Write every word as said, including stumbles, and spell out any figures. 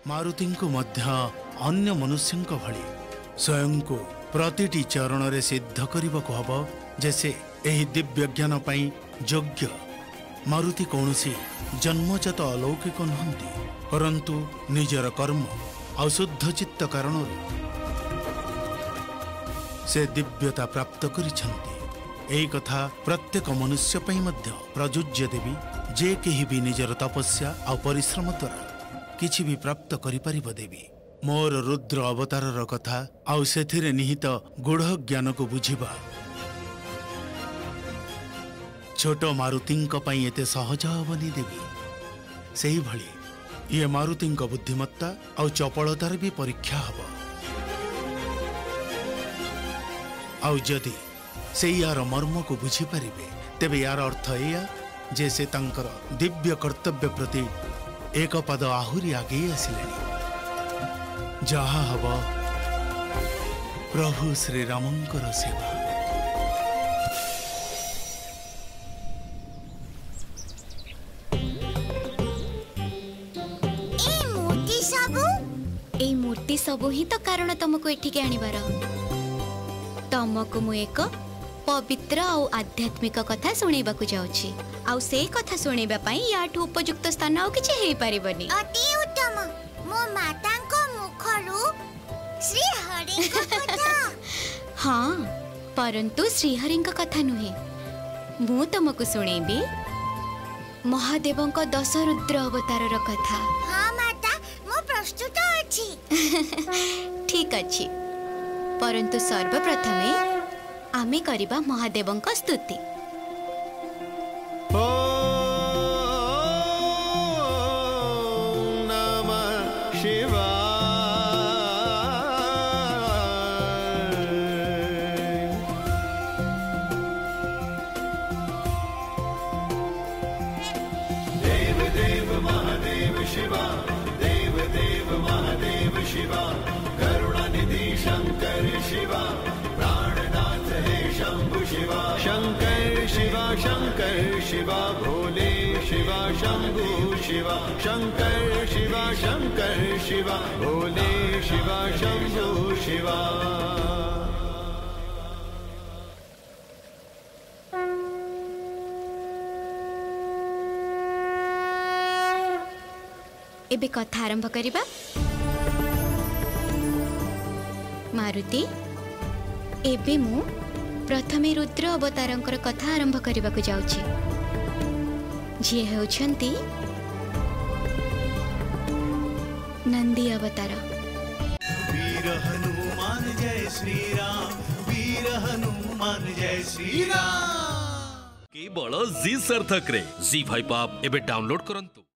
मारुति को मध्य अन्य मनुष्यों भली स्वयं को प्रतिटी चरण रे सिद्ध करने को हब जैसे यही दिव्य ज्ञान पाई योग्य। मारुति कौनसी जन्मजात अलौकिक नहंती परंतु निजर कर्म और शुद्ध चित्त कारण से दिव्यता प्राप्त करिछंती। एई कथा प्रत्येक मनुष्य पई मध्य प्रयोज्य देवी जे केही भी निजर तपस्या और परिश्रम द्वारा किछि भी प्राप्त करि परिबो देवी। मोर रुद्र अवतारर कथा आउ सेथिरे निहित गूढ़ ज्ञान को बुझिबा छोट मारुतिंक पई एते सहज हबनी देवी। सेही भली ये मारुतिंक बुद्धिमत्ता और चपलतार भी परीक्षा हब। आउ जदि से यार मर्म को बुझी पारिबे तेबे यार अर्थ एया जे से तांकर दिव्य कर्तव्य प्रति एक पद आहुरी आगे आसिलेनी। जहा हब प्रभु श्री रामंकर सेवा। ए मूर्ति सबू ही तो कारण तुमको एठिके आनिबार। तुमको मु एक पवित्र और आध्यात्मिक कथा सुनेबा को जाउछि आउ से कथा सुनेबा पई याठू उपयुक्त स्थान आउ किछि हेई परिबनी। अति उत्तम। मो माता को मुखरु श्री हरि को कथा। हाँ परंतु श्रीहरि का कथा नुहे। मु तुमको सुनेबी महादेव दश रुद्र अवतार कथा। हाँ माता मो प्रस्तुत अछि। ठीक अछि परंतु सर्वप्रथमे आमे करिबा महादेव का स्तुति। शंकर शिवा शंकर शिवा भोले शिवा शंभु शिवा शंकर शिवा शंकर शिवा भोले शिवा शंभु शिवा। एबे कथा आरंभ करिबा। मारुति एबे मु प्रथमे रुद्र अवतारंकर कथा आरंभ करने को जाउछि जे हेउछंती नंदी अवतार। वीर हनुमान जय श्री राम, वीर हनुमान जय श्री राम। केवल जी सार्थक रे जी फाइव आप एबे डाउनलोड करंतु।